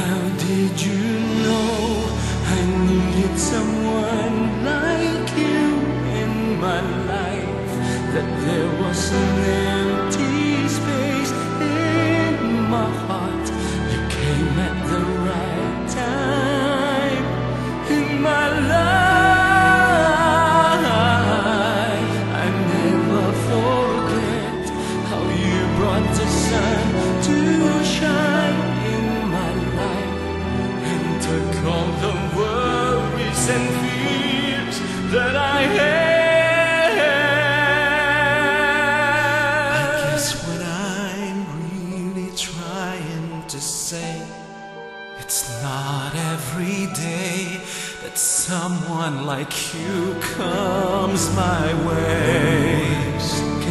How did you know I needed someone like you in my life? That there was an empty space in my heart. You came at the right time in my life. I never forget how you brought the sun to shine in my life and took all the worries and fears that I had. I guess what I'm really trying to say, it's not every day that someone like you comes my way.